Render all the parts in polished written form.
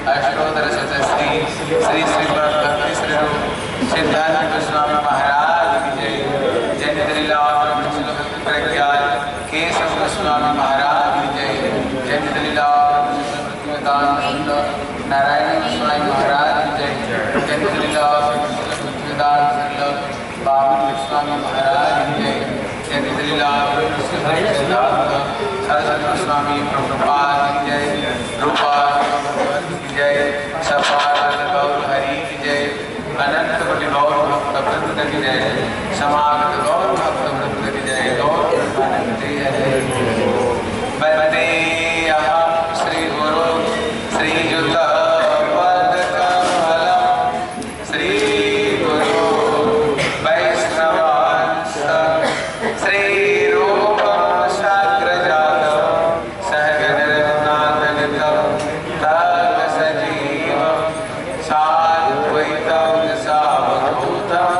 अष्टोत्तर शतश्री श्री श्री भक्ति श्री सिद्धार्थ गोस्वामी महाराज की जय। जय लीलावती प्रज्ञा केशव गोस्वामी महाराज की जय। जय लीलावती नारायण गोस्वामी महाराज की जय। जय लीलावती बाबू गोस्वामी महाराज की जय। जय लीलावती सरस्वती गोस्वामी प्रभुपाद की जय। रूपा की जय। सपाद गौर हरि की जय। अनंत कोटि गौर भक्त वृंद की जय। समागत गौर भक्त वृंद की जय। गौर की जय। वंदे अहं श्री गुरु श्रीयुत पद कमलम् श्री गुरु वैष्णवांश श्री रूपं साग्रजातं सहगण रघुनाथगतं तत् सजीवं साद्वैतं सावधूतं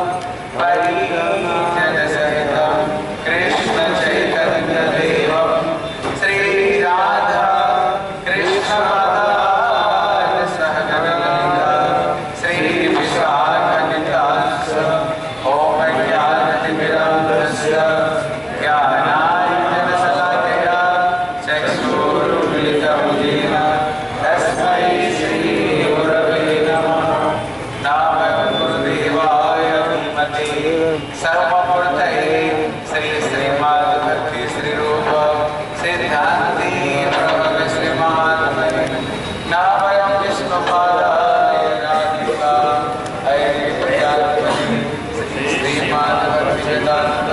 परिजनसहितं कृष्ण चैतन्यदेवं श्री राधा कृष्णपादान् सहगणललिता श्री विशाखान्वितांश ॐ ज्ञानतिमिरान्धस्य ज्ञानाञ्जनशलाकया चक्षुरुन्मिलितं येन तस्मै श्रीगुरवे नमः। नमः गुरुदेवाय धीमहि सर्वमूर्तये श्री श्रीमद्भक्ति श्रीरूप सिद्धान्ति प्रभव श्रीमान्महे नामयं विष्णुपादाय राधिका हरिप्रियात्मने श्रीमद्भक्तिवेदान्त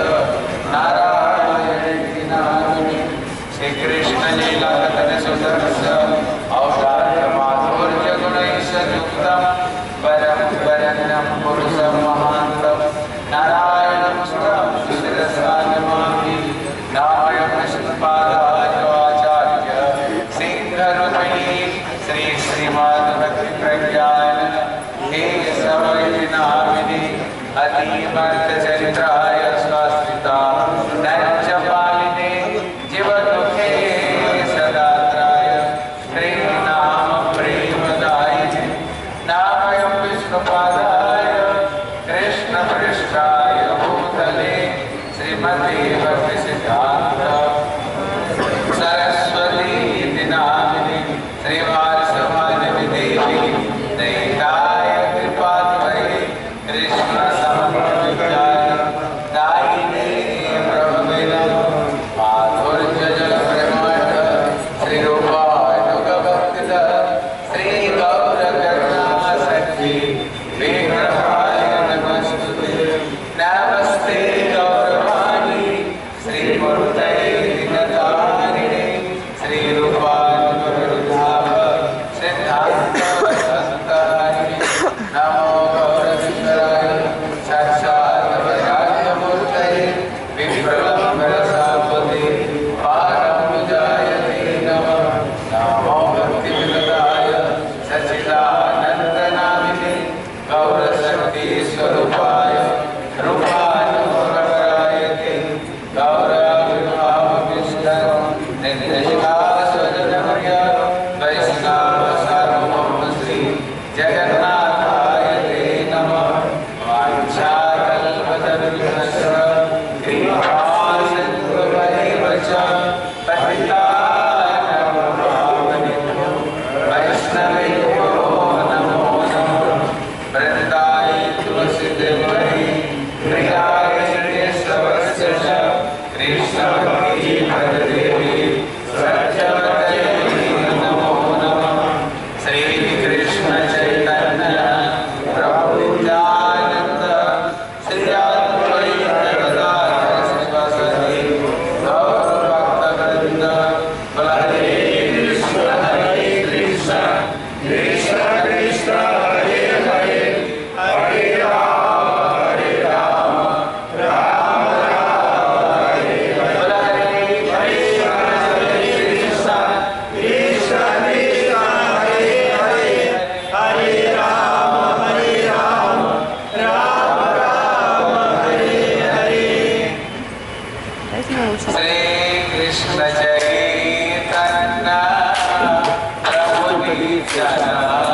नारायण नामिने श्रीकृष्ण लीला कथन सुंदरस्य औदार्य माधुर्य गुणैश्वर्युक्तं परं वरण्यं पुरुषं महान्तं नारायणं तं शिरसा नमामि। नामयं विष्णुपादाय आचार्य सिद्धरूपिणी श्री श्रीमद्भक्तिप्रज्ञान केशवनामिने अतीमर्थचरित्राय स्वास्मिता नञ्चपालिने जीवदुःखे सदात्राय श्रीनाम प्रेमदायिने नामयं विष्णुपादाय कृष्णपृष्ठाय भूतले श्रीमते भक्तिसिद्धान्त सरस्वती इति नामिने श्रीवासवादिनी देवी दैताय कृपात्मये कृष्णसमन्विताय दायिने प्रभवे नमः। माधुर्यजलप्रमाण श्रीरूपाय भक्तिदा श्रीगौरकरुणासखी विग्रहाय नमस्तुते। नमस्ते गौरवाणी श्रीमूर्तये दीनतारिणे श्रीरूपानुगुरुधाम सिद्धान्तसंतारिणे नमो गौरशंकराय साक्षात् वराह्यमूर्तये विप्रलम्बरसापते पारमुजायते नमः। नमो भक्तिविगताय सच्चिदानन्दनामिने गौरशक्तिस्वरूपाय रूपानुगरायते गौराविर्भावविष्टं निर्देशिकास्वजनवर्य वैष्णवसार्वभौम श्री जगन्नाथाय ते नमः। वाञ्छाकल्पतरुभ्यश्च कृपासिन्धुभ्यैव च पतितानां पावनेभ्यो वैष्णवेभ्यो नमो नमः। वृन्दाय तुलसीदेवै प्रियाय केशवस्य च कृष्णभक्तिप्रदेवी सत्यवत्यै नमो नमः। श्रीकृष्ण चैतन्य प्रभु नित्यानन्द श्री अद्वैत गदाधर शिवासादि गौरभक्तवृन्द हरे कृष्ण कृष्ण कृष्ण हरे हरे हरे राम राम हरे हरे। हरे कृष्ण कृष्ण कृष्ण हरे हरे हरे राम राम राम हरे हरे। श्री कृष्ण चैतन्य प्रभु Nityanand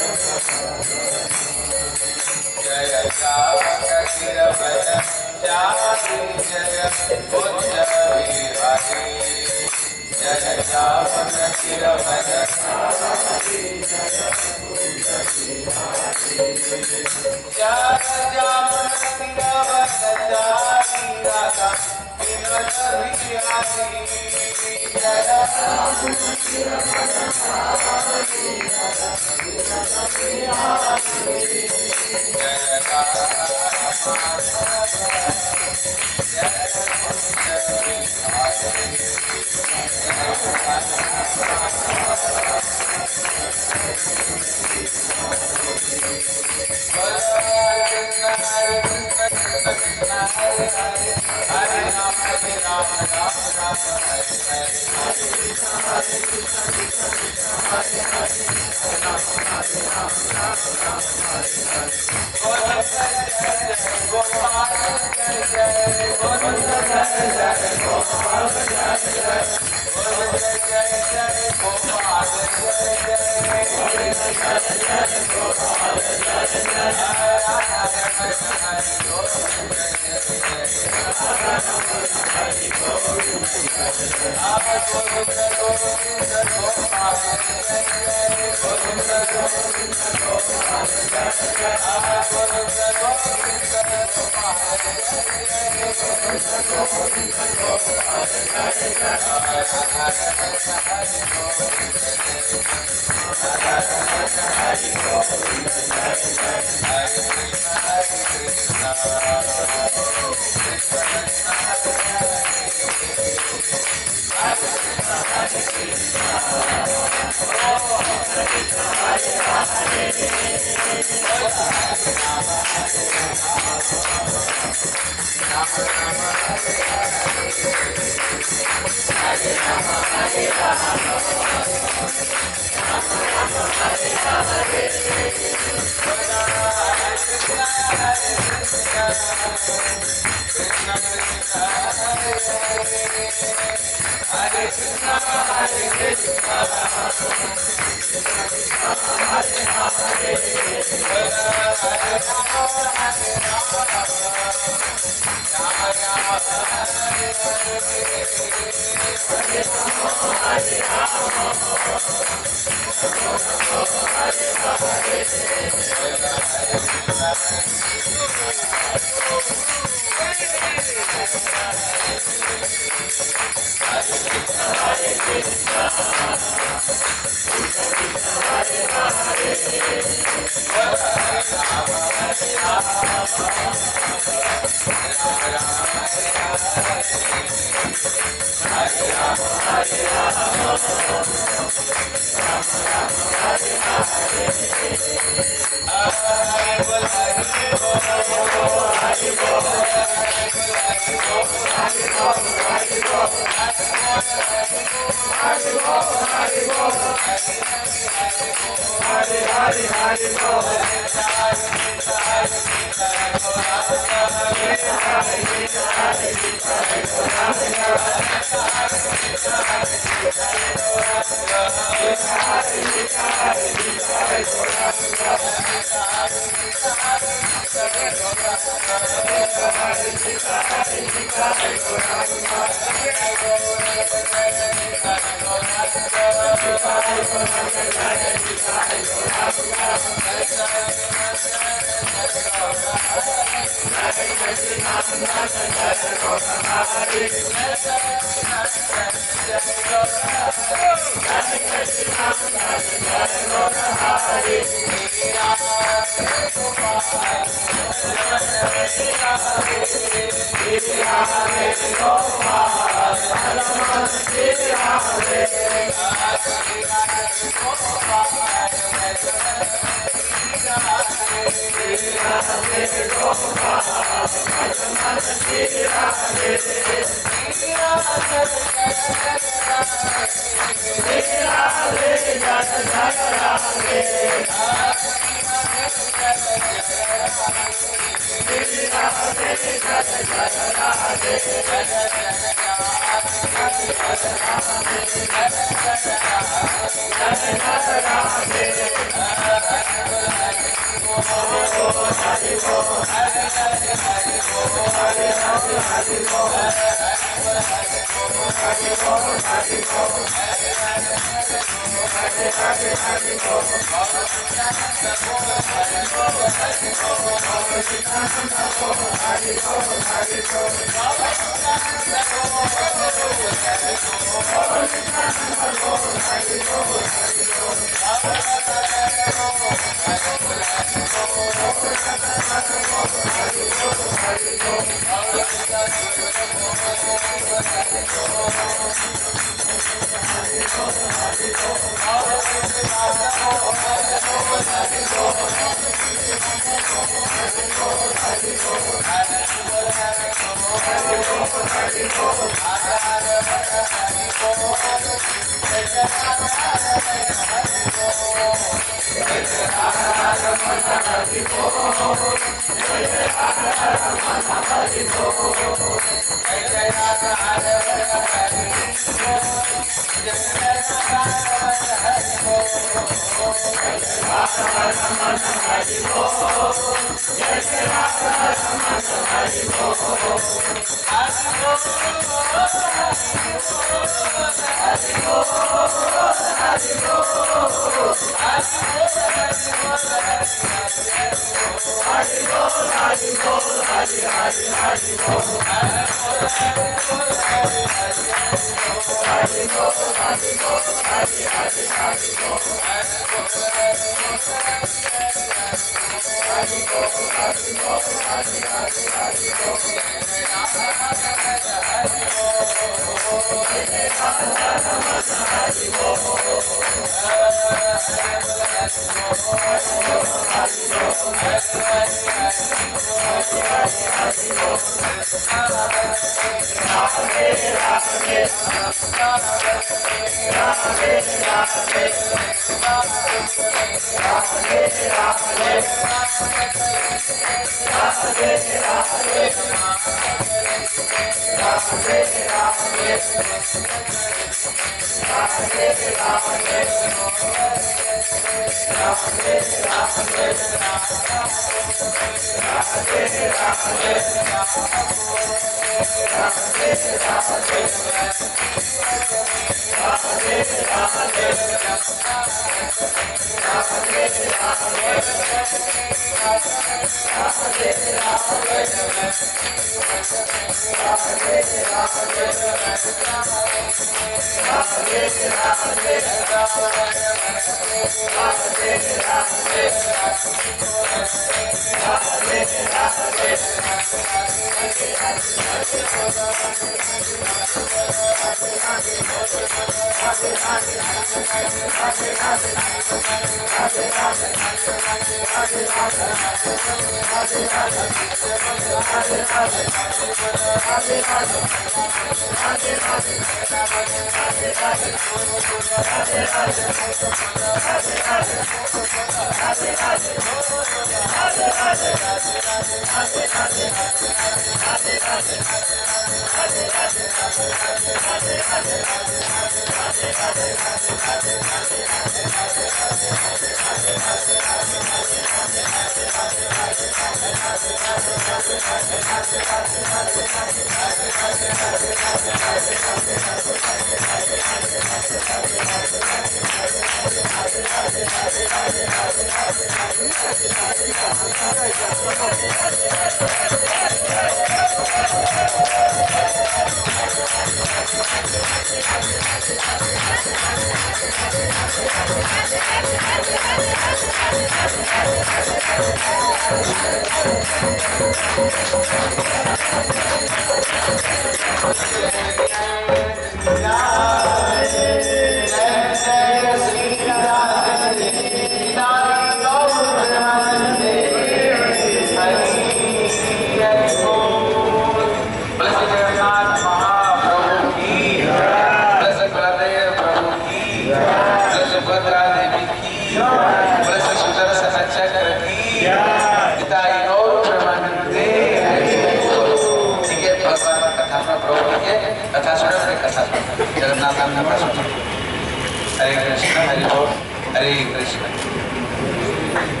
Hare Krishna, Hare Krishna.